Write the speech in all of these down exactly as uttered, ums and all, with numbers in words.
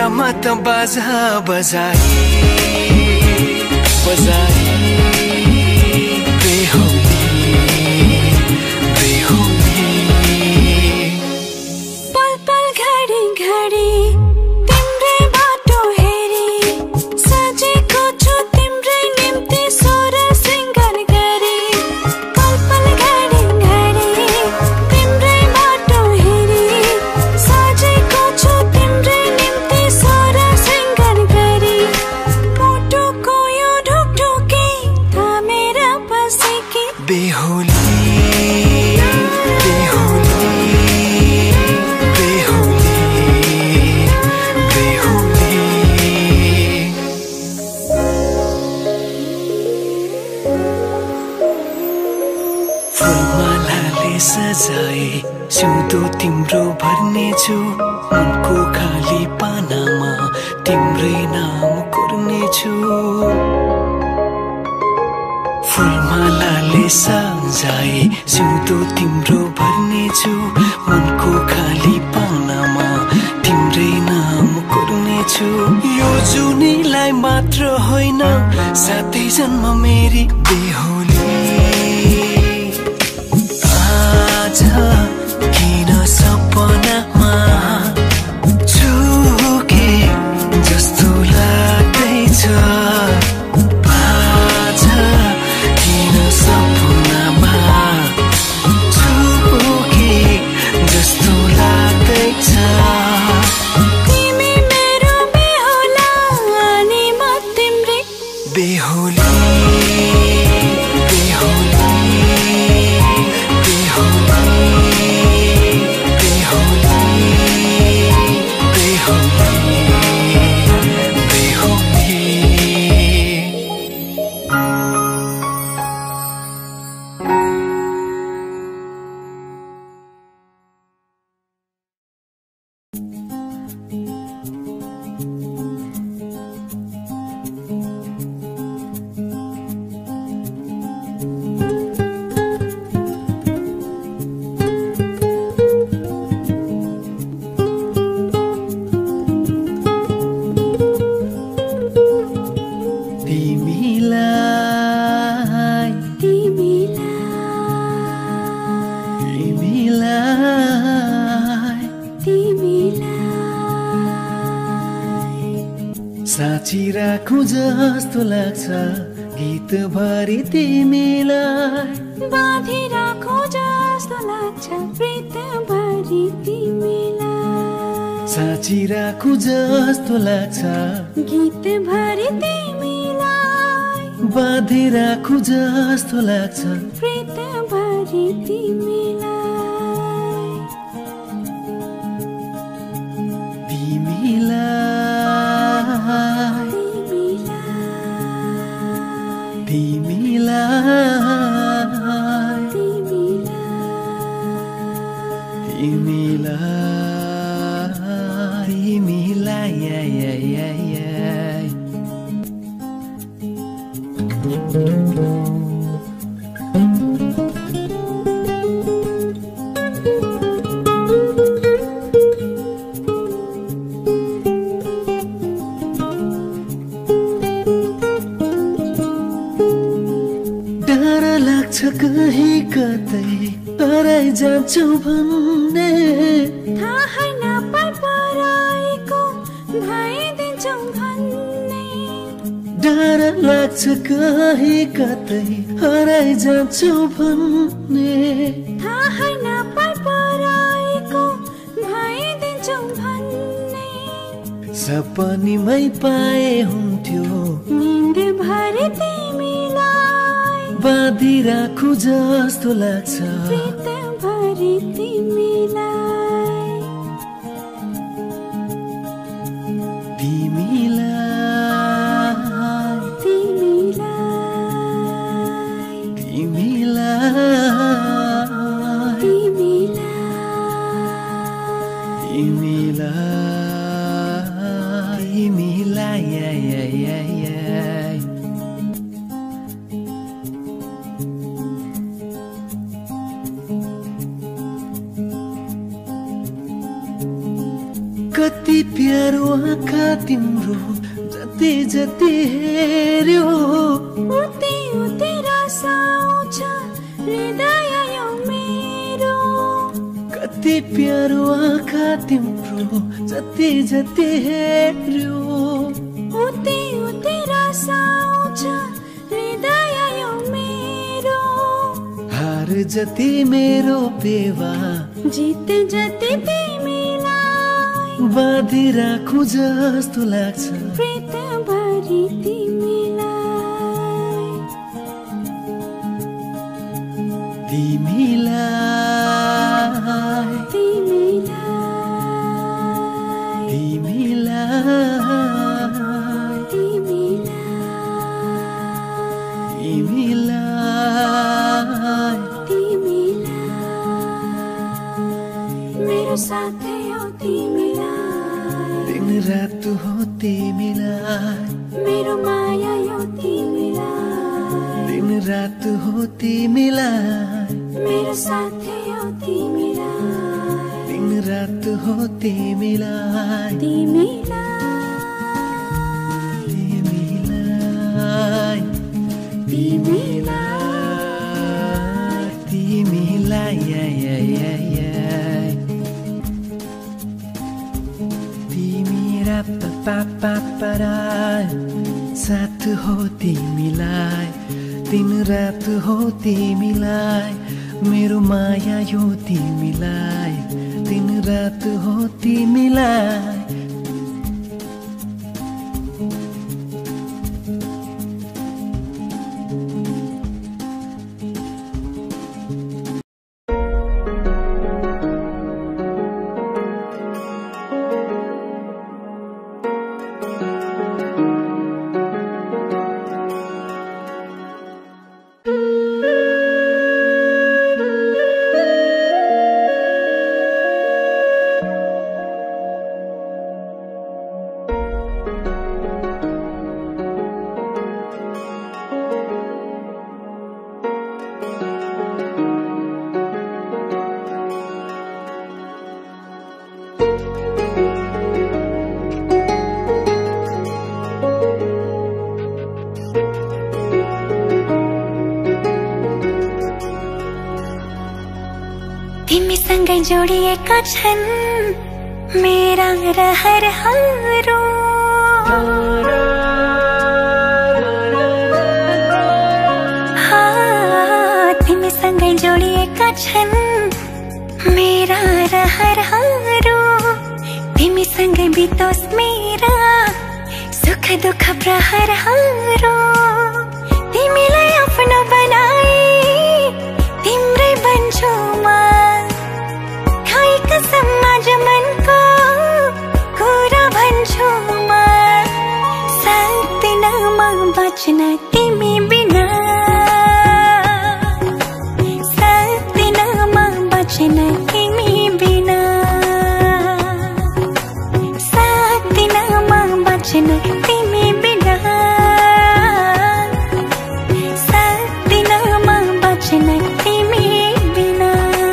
कुरामा त बाजा बजाई बजाई बेहुली बेहुली पल पल घडी घडी तिम्रै बाटो हेरी सजेको छु तिम्रै निम्ति सोर सिंगार गरी पल पल घडी घडी तिम्रै बाटो हेरी सजेको छु तिम्रै निम्ति सोर सिंगार गरी मुटुको यो ढुकढुकी थामेर बसेकी बेहुली सजाए सिउँदो तिम्रो भर्नेछु मनको खाली पानामा तिम्रै नाम कोर्नेछु फुलमालाले सजाए सिउँदो तिम्रो भर्नेछु मनको खाली पानामा तिम्रै नाम कोर्नेछु यो जुनीलाई मात्र होइन साथै जन्म मेरी बेहुली किन सपनामा छुके जस्तो लाग्दैछ किन सपनामा छुके जस्तो लाग्दैछ तिमी मेरो बेहुला अनि म तिम्रै बेहुली साँची राखु जस्तो लाग्छ गीत भरि तिमीलाई बाँधी राखो जस्तो लाग्छ प्रीत भरि तिमीलाई साँची राखु जस्तो लाग्छ गीत भरि तिमीलाई बाँधी राखु जस्तो लाग्छ प्रीत भरि तिमीलाई तिमीलाई डर लाग्छ कहीँ कतै हराइ जान्छौ भन्ने थाहै नपाएको भइदिन्छौ भन्ने डर लाग्छ कहीँ कतै हराइ जान्छौ भन्ने थाहै नपाएको भइदिन्छौ भन्ने सपनीमै पाए हुन्थ्यो निन्द भरि तिमीलाई बाँधी राखु जस्तो लाग्छ प्रीत भरि तिमीलाई तिमीलाई तिमीलाई तिमीलाई तिमीलाई तिमीलाई तिमीलाई कति प्यारो आँखा तिम्रो, जति जति हेर्यो उति उति रस आउँछ हृदय यो मेरो। कति प्यारो आँखा तिम्रो, जति जति हेर्यो उति उति रस आउँछ हृदय यो मेरो। हार जति मेरो पेवा, जित जति तिमीलाई बाँधि राखु जस्तो लाग्छ प्रीतभरि तिमीलाई। तिमीलाई तिमीलाई तिमीलाई तिमीलाई तिमीलाई तिमीलाई मेरो साथै हो तिमीलाई। दिन रात हो तिमीलाई, मेरो माया यो तिमीलाई। दिन रात हो तिमीलाई, मेरो साथै हो तिमीलाई। दिन रात हो तिमीलाई तिमीलाई तिमीलाई तिमीलाई तिमीलाई या या या या तिमीरा पा पा परा साथ हो तिमीलाई, दिन रात हो तिमीलाई, मेरो माया यो तिमीलाई, दिन रात हो तिमीलाई। तिमीसँगै जोडिएका छन् मेरा रहरहरू। तिमीसँगै जोडिएका छन् मेरा रहरहरू। तिमीसँगै बितोस् मेरा सुख दुःख प्रहरहरू। तिमीलाई आफ्नो बनाई तिम्रै बन्छु म, खाई कसम आज मनको कुरा भन्छु म। सक्दिन म बच्न तिमी बिना, सक्दिन म बच्न तिमी बिना, सक्दिन म बच्न तिमी बिना, सक्दिन म बच्न तिमी बिना।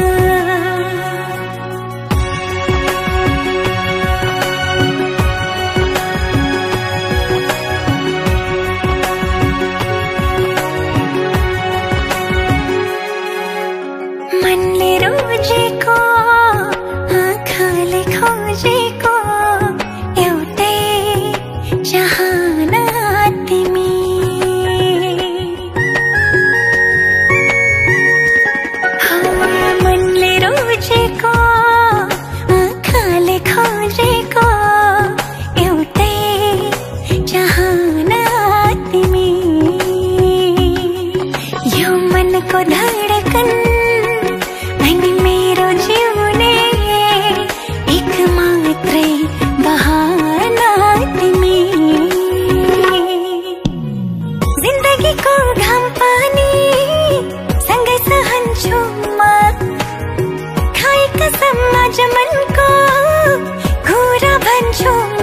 मनले रोजेको आँखाले खोजेको एउटै चाहना तिमी। मनले रोजेको आँखाले खोजेको एउटै चाहना तिमी। यो मनको धडकन अनि मेरो जिउने एक मात्रै बहाना तिमी। जिन्दगीको घाम पानी सँगै सहन्छु म, खाई कसम आज मनको कुरा भन्छु म।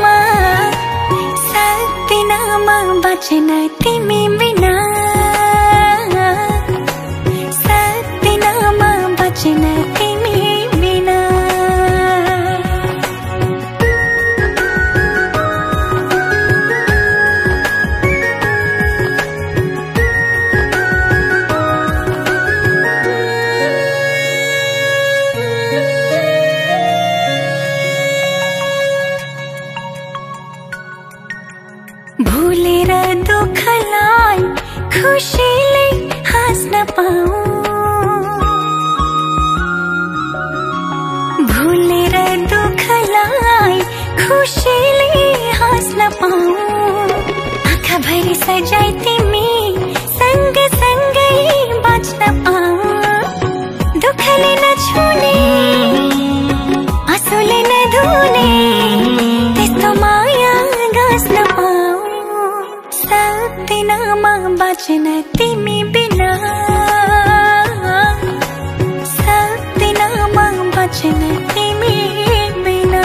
सक्दिन म बच्न तिमी बिना, सक्दिन म बच्न तिमी बिना। खुसीले हाँस्न पाऊँ, भुलेर दुःखलाई खुसीले हाँस्न पाऊँ। आँखा भरि सजाई तिमी सँग सँगै बाँच्न पाऊँ, दुःखले नछुने आँसुले नधुने त्यस्तो माया गाँस्न पाऊँ। सक्दिनमा बाँच्न तिमी बिना, सक्दिनमा बाँच्न तिमी बिना।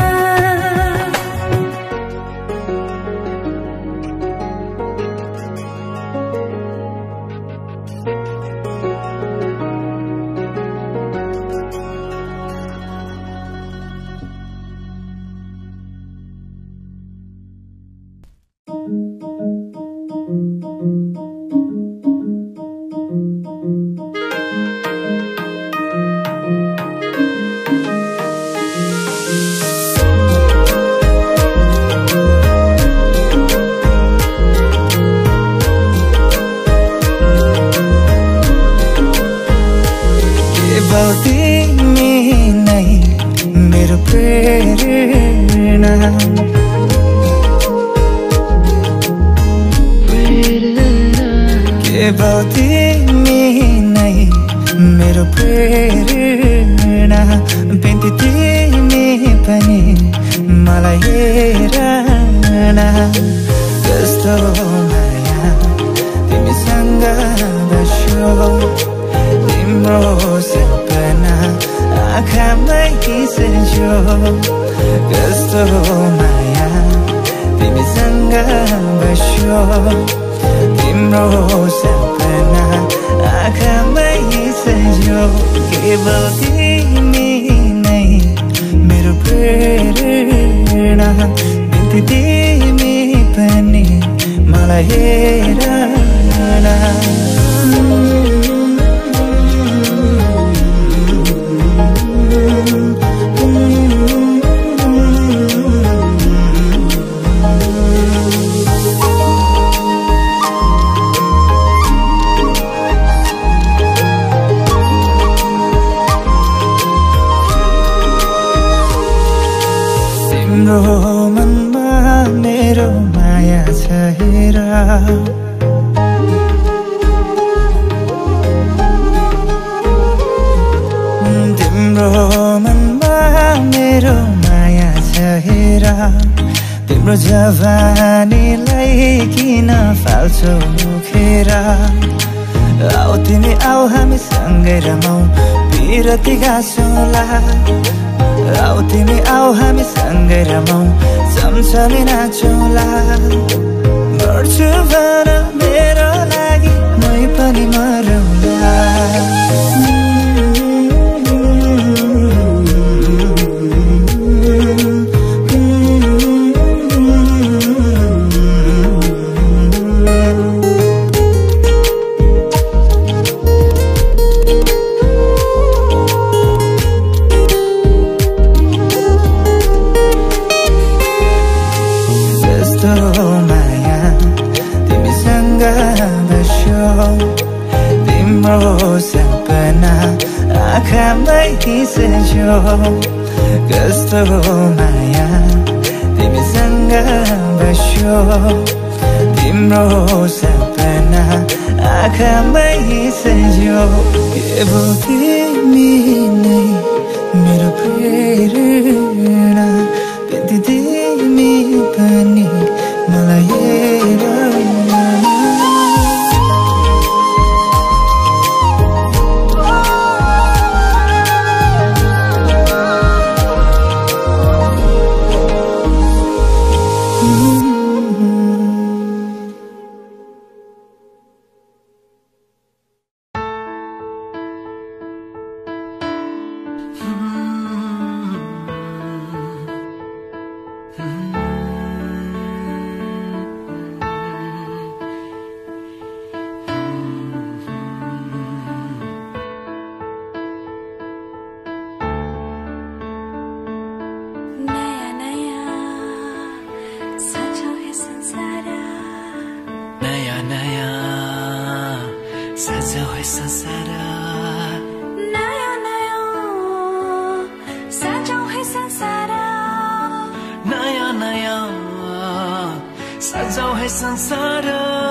तिम्रो जवानीलाई किन फाल्छौ मुखेर? आऊ तिमी आऊ हामी सँगै रमाऊ पिरती गाँसौँला। आऊ तिमी आऊ हामी सँगै रमाऊ चम्चमी नाचौँला। मर्छु भन मेरो लागि मै पनि मरौँला। तिम्रो सपना आँखामै खिच्यो कस्तो माया तिमीसँग बस्यो। तिम्रो सपना आँखामै खिच्यो के भो तिमी नै मेरो प्रेरणा। त्यति तिमी पनि मलाई हेर संसार नया नया सजाऊ है संसार नया नया सजाऊ है संसार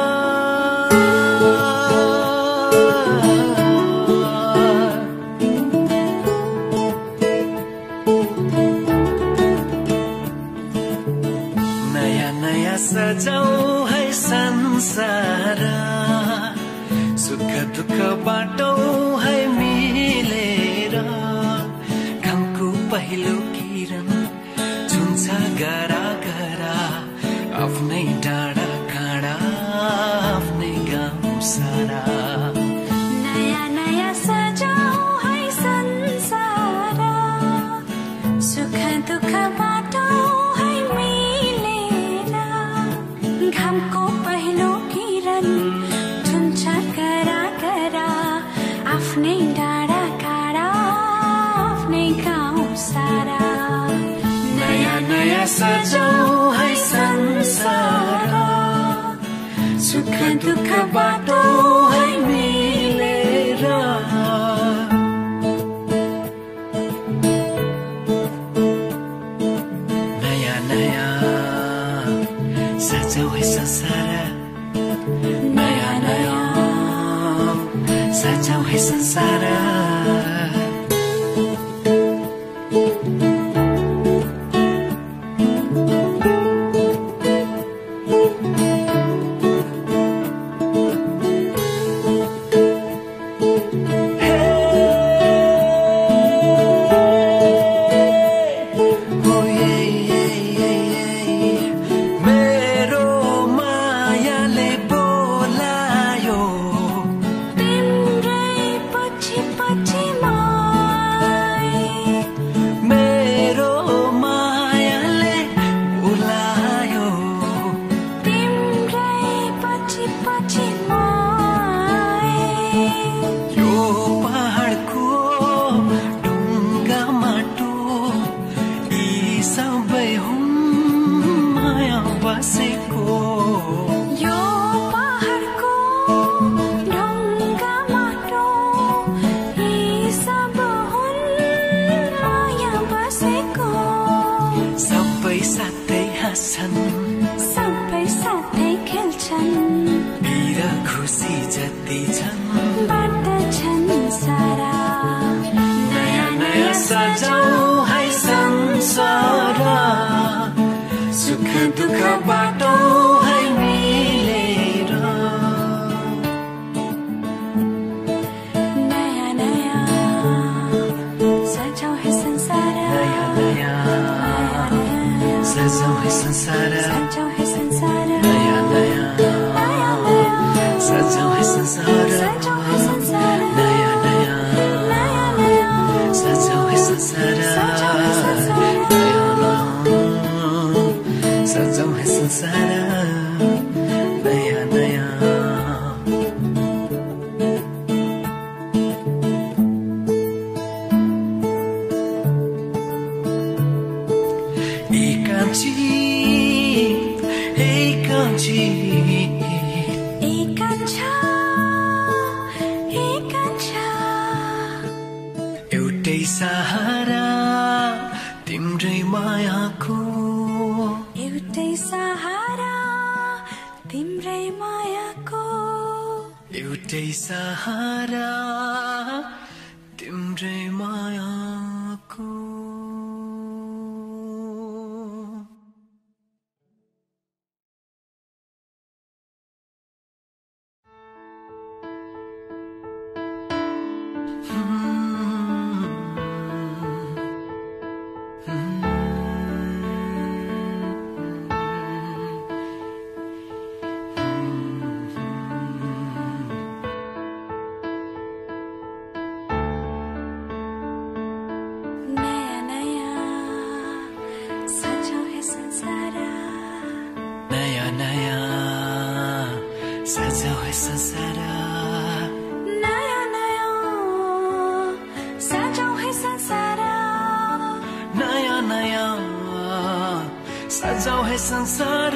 नया नया सजाऊ है संसार सुख दुख बाटो है मिलेर घामको पहिलो किरण छुन्छ गरा गरा आफ्नै डाँडा काँडा आफ्नै गाउँ सारा नया नया सजाऊ है संसार सुख दुख बाटो है मिलेर घामको पहिलो किरण छुन्छ गरा गरा आफ्नै डाँडा काँडा आफ्नै गाउँ सारा नया नया सजाऊ है संसार सुख दुख बाटो है मिलेर नया नया सजाऊ है संसार नया नया सजाऊ है संसार सबै साथै खेल्छन् बिर खुसी जति छन् बाँड्छन् सारा नया नया सजाऊ है संसार सुख दुख बाटो है मिलेर नया नया सजाऊ है संसार नया नया सजाऊ है संसार सजाऊ है संसार नया नया सजाऊ है संसार सजाऊ है संसार नया नया नया नया सजाऊ है संसार सजाऊ है संसार नया नया सजाऊ है संसार नया नया एकांची एकांची एकांछा एकांछा एउटै सहारा तिम्रै मायाको एउटै सहारा तिम्रै मायाको एउटै सहारा तिम्रै मायाको नया नया सजाऊ है संसार नया नया सजाऊ है संसार नया नया सजाऊ है संसार नया नया सजाऊ है संसार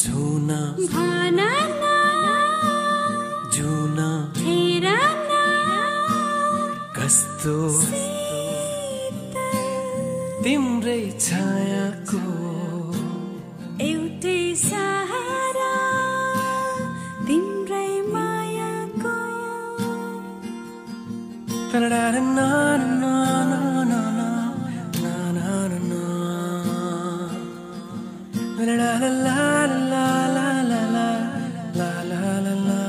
झुना भानना जुना हेरना कस्तो शीतल तिम्रै छायाको एउटै सहारा तिम्रै मायाको ना ना ना ना ना ना ना ना la la la la la la la la la la la la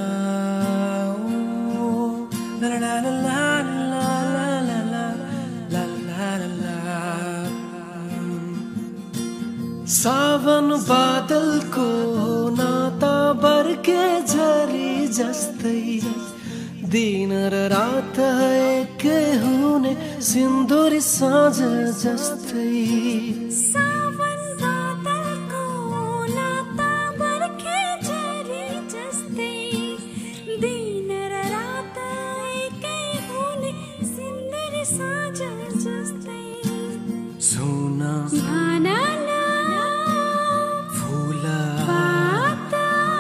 oh la la la la la la la la la la la सावन बादलको नाता बर्के झरी जस्तै दिन र रात एकै हुने सिन्दुरी साँझ जस्तै सावन बादलको नाता बर्खे झरी जस्तै दिन र रात एकै हुने सिन्दुरी साँझ जस्तै सुना भानना फुला पात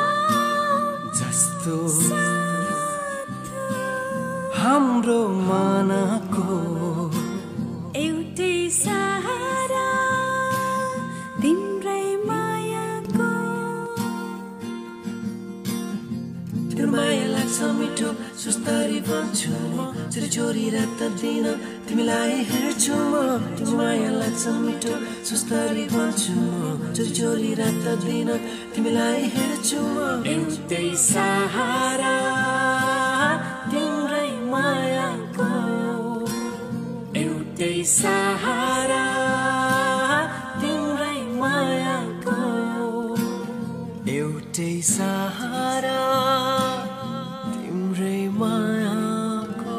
जस्तो साथ हाम्रो मनको एउटै सहारा तिम्रै मायाको तिम्रो माया लाग्छ मिठो सुस्तरी भन्छु म चोरी चोरी रात दिन तिमीलाई हेर्छु म तिम्रो माया लाग्छ मिठो सुस्तरी भन्छु म चोरी चोरी रात दिन तिमीलाई हेर्छु म एउटै सहारा तिम्रै मायाको एउटै सहारा तिम्रै मायाको एउटै सहारा तिम्रै मायाको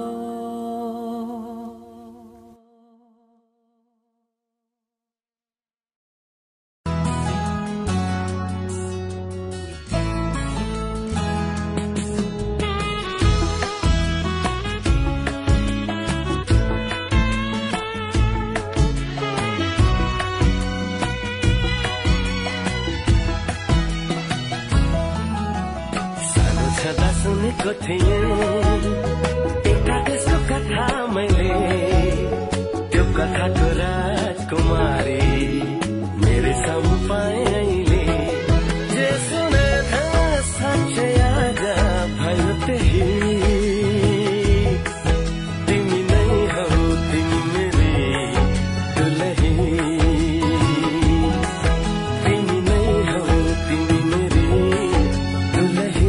छँदा सुनेको थिएँ एउटा त्यसको कथा मैले त्यो कथाको राजकुमारी मेरो सामु पाएँ अहिले जे सुने साँच्चै आज भयो त्यही तिमी नै हौ तिमी मेरी दुलही तिमी नै हौ तिमी मेरी दुलही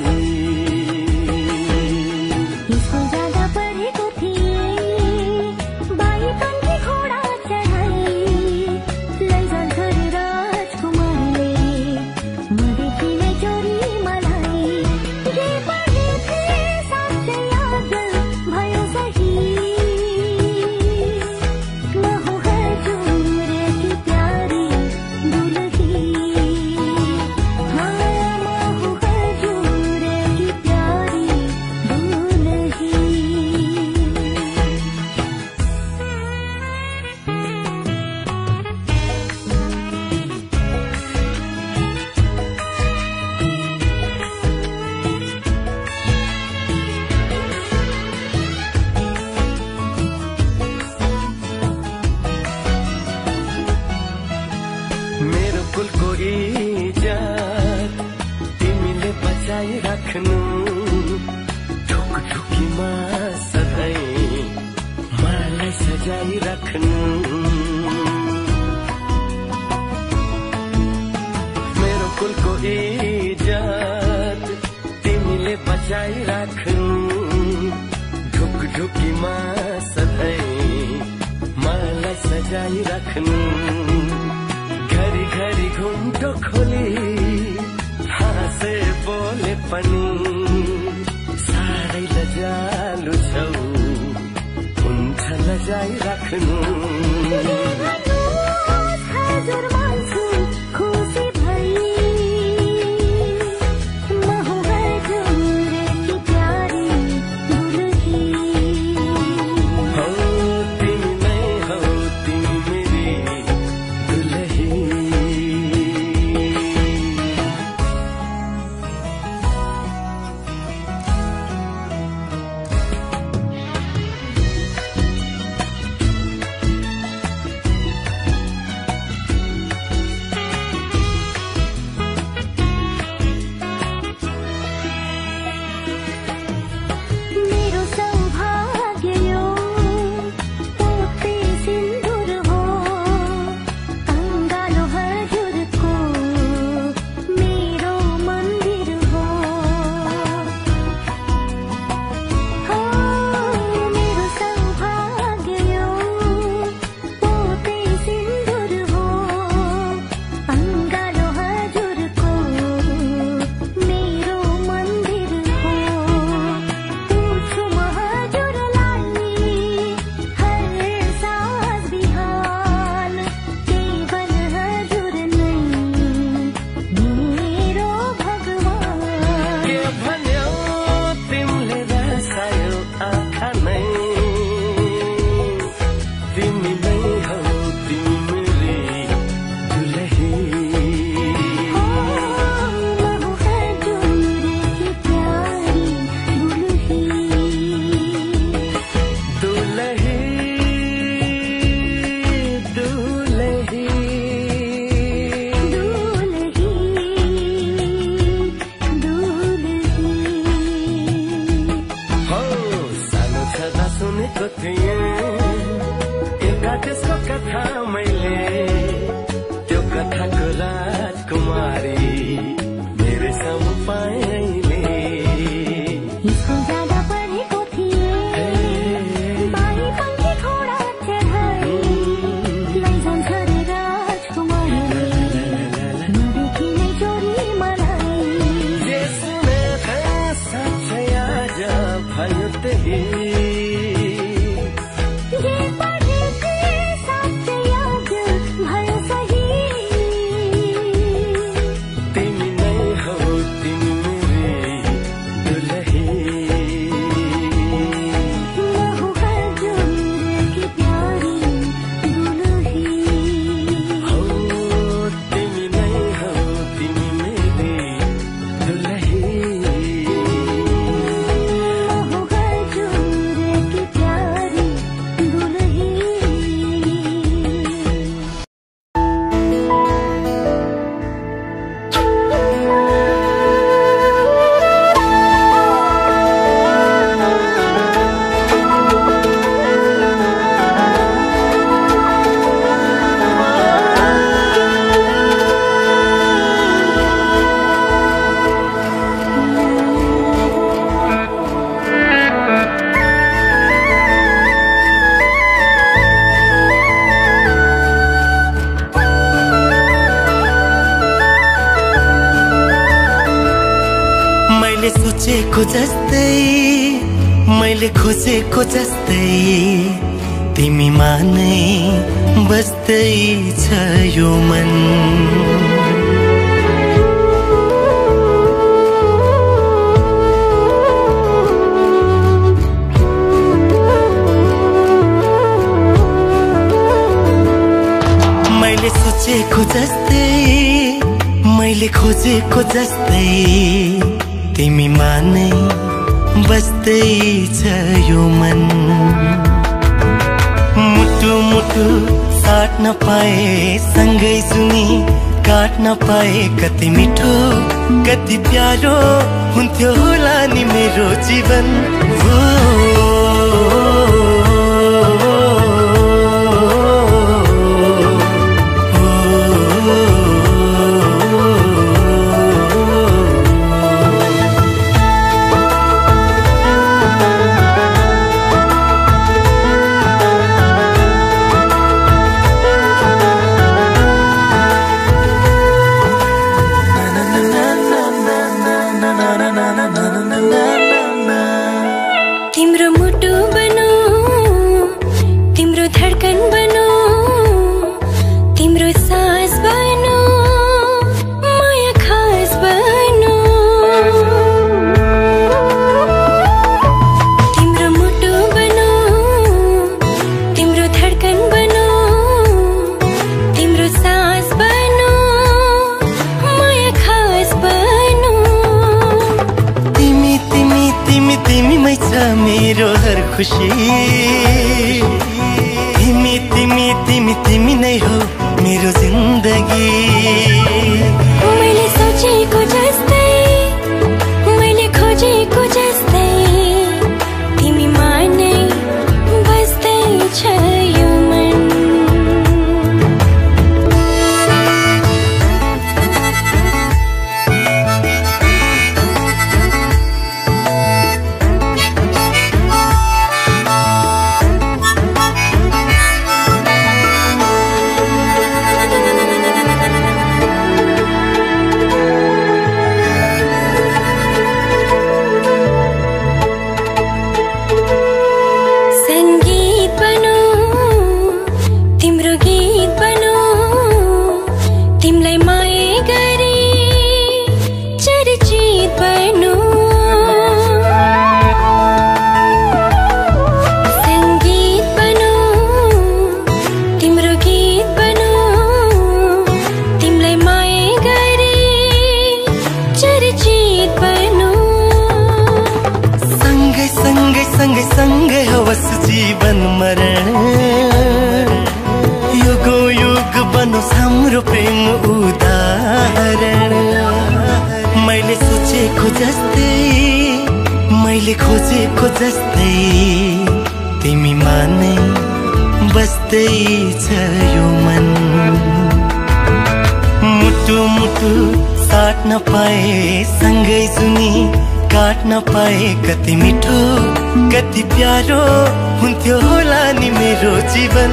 स्कुल जाँदा पढेको थिएँ बाइपनकी घोडा चढाई लैजान्थ्यो रे राजकुमारले मदेखिनै चोरी मलाई जे पढे थिएँ साँच्चै याद भयो सही म हूँ हजुरकी प्यारी दुलही हाँ म हूँ हजुरकी प्यारी दुलही मेरो कुलको इज्जत तिमीले बचाइराख्नु ढुकढुकीमा सधैँ मलाई सजाइराख्नु मेरो कुलको इज्जत तिमीले बचाइराख्नु ढुकढुकीमा सधैँ मलाई सजाइराख्नु घरी घरी घुम्टो खोली हाँसे बोले पनि साह्रै लजालु छौ हुन्छ लजाइराख्नु भन्नुहोस् हजुर मान्छु खुसी भई म हूँ हजुरकी प्यारी दुलही हौ तिमी नै हौ तिमी मेरी दुलही सोचेको जस्तै मैले खोजेको जस्तै तिमीमा नै बस्दै छ यो मन। मैले सोचेको जस्तै मैले खोजेको जस्तै तिमीमा नै बस्दै छ यो मन। मुटु मुटु साट्न पाए सँगै सुनी काट्न पाए कति मिठो कति प्यारो हुन्थ्यो होला नि मेरो जीवन। हो तिम्रो मुटु बनो तिम्रो धडकन बनो तिम्रो सास बनो माया खास बनो। तिम्रो मुटु बनो तिम्रो धडकन बनो तिम्रो सास बनो माया खास बनो। तिमी तिमी तिमी तिमीमै छ मेरो हर खुसी। तिमी तिमी तिमी तिमी नै हो मेरो जिन्दगी। मैले सोचेको जस्तै मैले खोजेको जस्तै तिमीमा नै बस्दै छ यो मन। सँगै सँगै होस् जीवन मरण युगो युग बनोस् हाम्रो प्रेम उदाहरण। मैले सोचेको जस्तै मैले खोजेको जस्तै तिमीमा नै बस्दै छ यो मन। मुटु मुटु साट्न पाए सँगै सुनी काट्न पाए कति मिठो कति प्यारो हुन्थ्यो होला नि मेरो जीवन।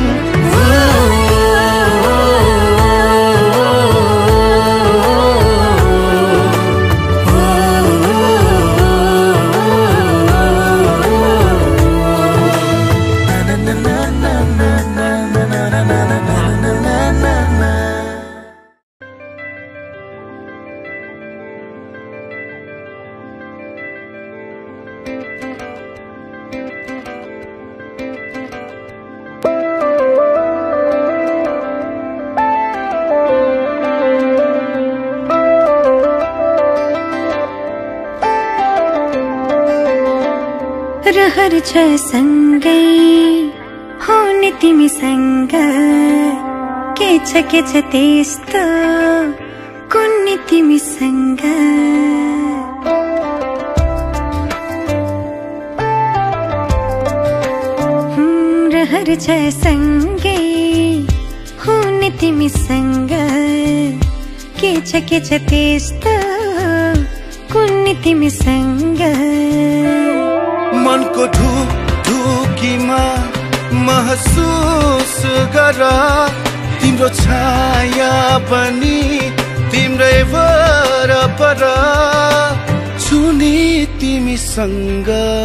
रहर छ सँगै हुने तिमीसँग के छ के छ त्यस्तो कुन्नी तिमीसँग। रहर छ सँगै हुने तिमीसँग के छ के छ त्यस्तो कुन्नी तिमीसँग। मनको ढुक ढुकीमा महसुस गर तिम्रो छाया पनि तिम्रै वरपर छु छुनी तिमीसँग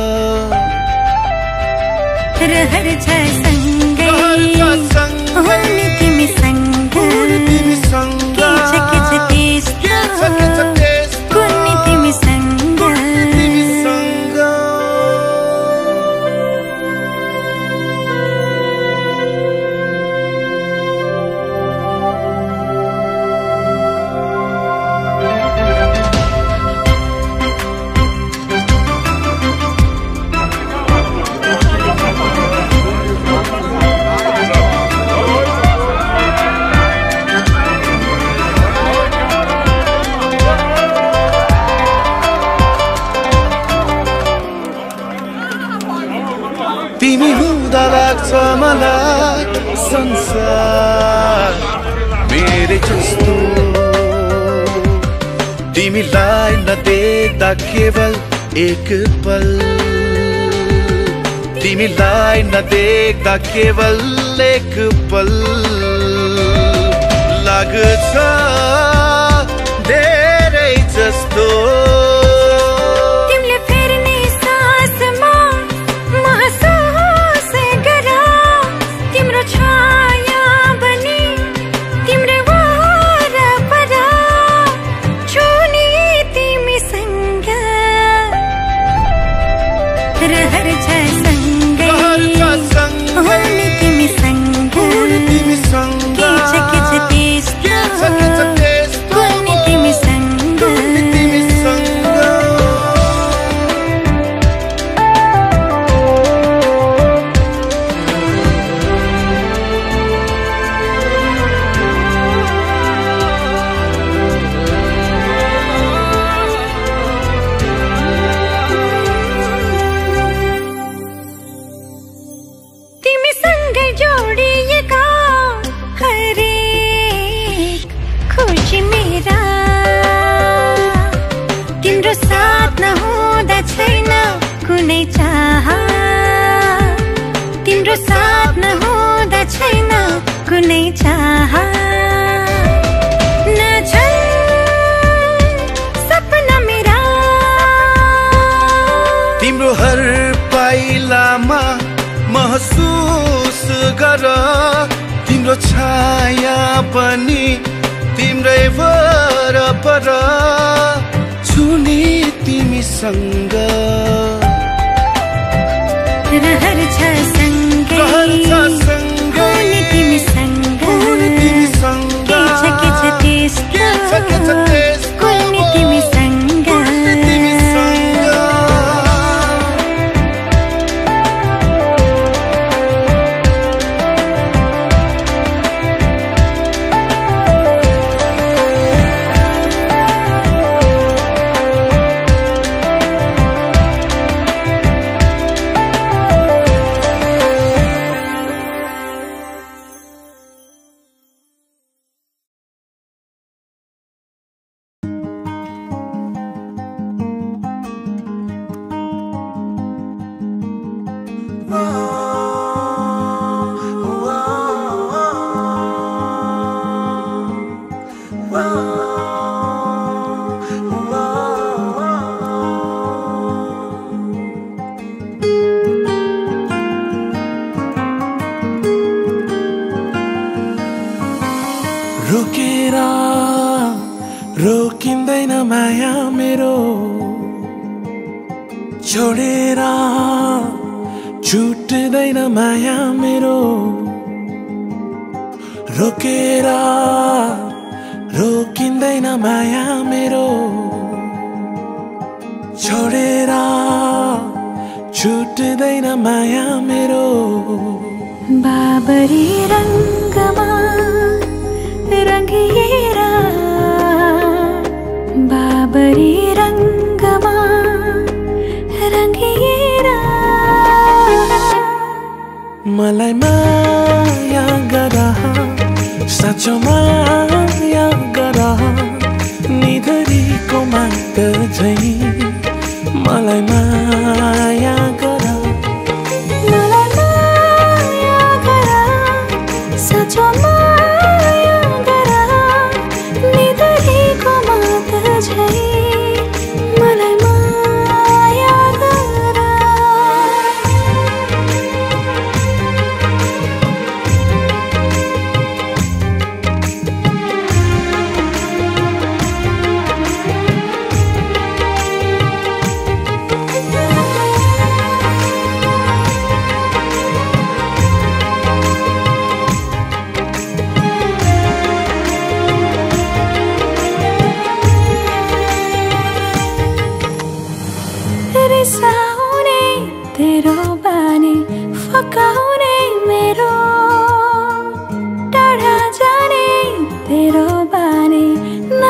रहर छ सँगै हुने तिमीसँग के छ के छ त्यस्तो कुर्ने तिमीसँग तिमी हुँदा लाग्छ मलाई संसार मेरै जस्तो तिमीलाई नदेख्दा केवल एक पल तिमीलाई नदेख्दा केवल एक पल लाग्छ धेरै जस्तो रहर छ सँगै हुने तिमीसँग के छ के छ त्यस्तो कुर्ने तिमीसँग तिम्रो साथ नहुँदा छैन कुनै चाह नछन् सपना मेरा तिम्रो हर पाइलामा महसुस गर तिम्रो छाया पनि तिम्रै वरपर छुनी तिमीसँग रहर छ सँगै हुने तिमीसँग के छ के छ त्यस्तो कुर्ने तिमीसँग रोकेर रोकिँदैन माया मेरो छोडेर छुट्दैन माया मेरो रोकेर रोकिँदैन माया मेरो छोडेर छुट्दैन माया मेरो बाबरी रंगमा रंगिएर बाबरी रंगमा रंगिएर मलाई माया गर साँचो माया गर निधरीको माग झै मलाई माया गर मलाई माया गर साँचो माया गर निधरीको माग झै मलाई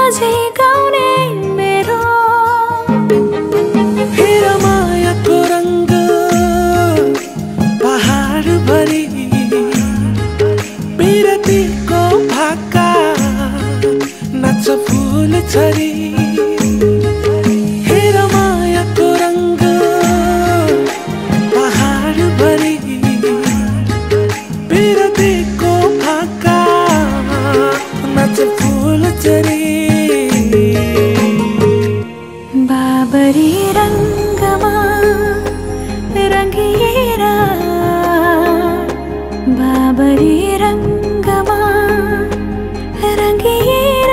बाजे गाउने मेरो हेर मायाको रङ्ग पहाड भरि बिरतीको भाका नाच्छ फुल छरी हेर मायाको रङ्ग पहाड भरि बिरतीको भाका नाच्छ फुल छरी बाबरी रङ्गमा रङ्गिएर बाबरी रङ्गमा रङ्गिएर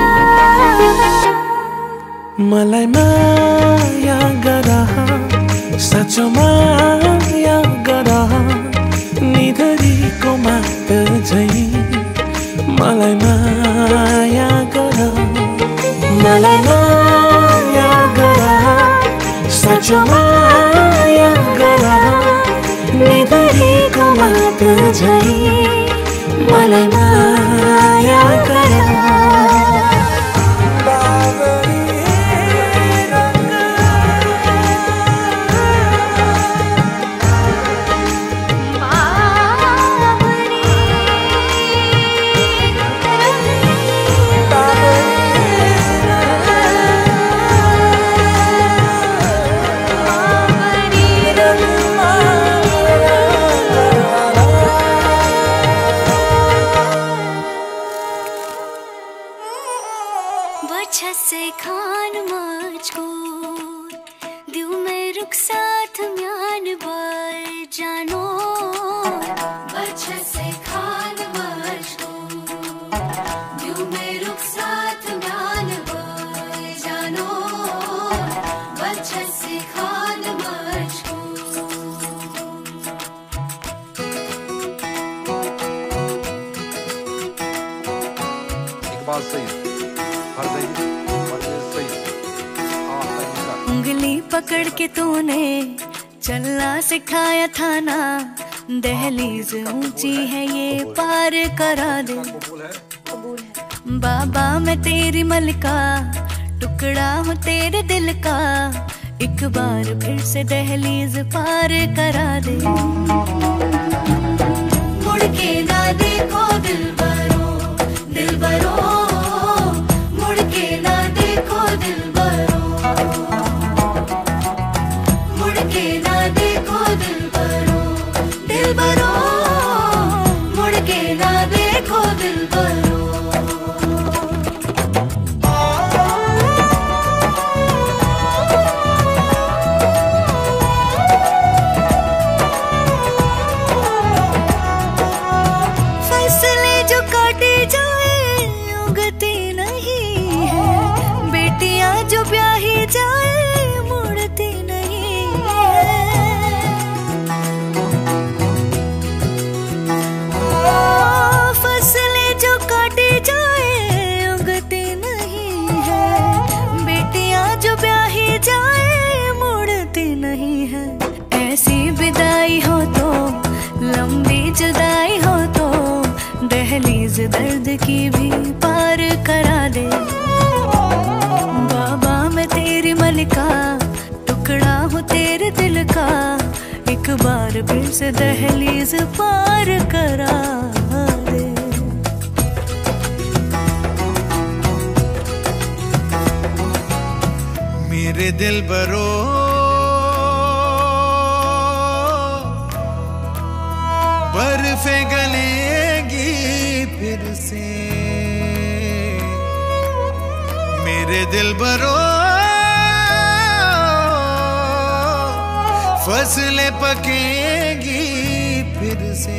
मलाई माया गर साँचो माया गर निधरीको मात झै मलाई माया गर मलाई माया गर साँचो माया गर निधरीको मात झै मलाई माया गर से खान मुझको दिल में रुख साथ म्यान बर जानो बच्चा से खान मुझको दिल में रुख साथ म्यान बर जानो बच्चा से खान मुझको इकबाल सही उंगली पकड़ के तूने चलना सिखाया था ना दहलीज ऊंची है ये पार करा दे बाबा मैं तेरी मलका टुकड़ा हूँ तेरे दिल का एक बार फिर से दहलीज पार करा दे मुड़ के ना देखो दिल बरो दिल बरो मुड़ के ना देखो दिल बरो मुड़ के ना देखो दिल बरो दिल बरो मुड़ के ना देखो दिल बरो फैसले जो काटे जाए उगती नहीं है बेटियां जो ब्याही जाए मुड़ती नहीं है फसलें जो काटे जाए उगती नहीं है बेटियां जो ब्याही जाए मुड़ती नहीं है ऐसी विदाई हो तो लंबी जुदाई हो तो दहलीज दर्द की भी पार करा दे बाबा मैं तेरी मलिका टुकड़ा हूँ तेरे दिल का एक बार फिर से दहलीज पार करा दे मेरे दिल बरो बर्फे गलेगी फिर से मेरे दिल बरो फसलें पकेगी फिर से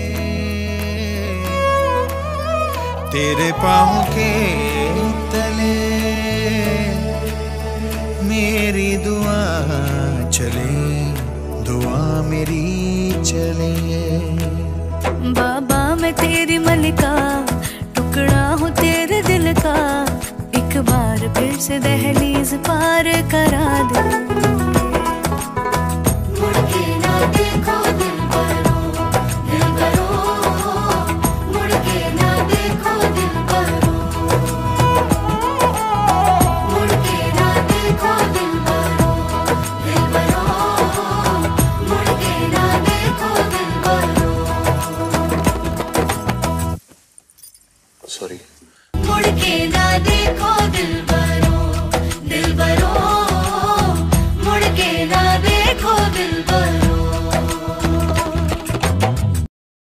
तेरे पाँव के तले मेरी दुआ चले दुआ मेरी चले बाबा मैं तेरी मलिका टुकड़ा हूँ तेरे दिल का एक बार फिर से दहलीज पार करा दे मुड़ के ना देखो दिल बरो दिल बरो मुड़ के ना देखो दिल बरो सॉरी। मुड़ के ना देखो दिल बरो, दिल बरो।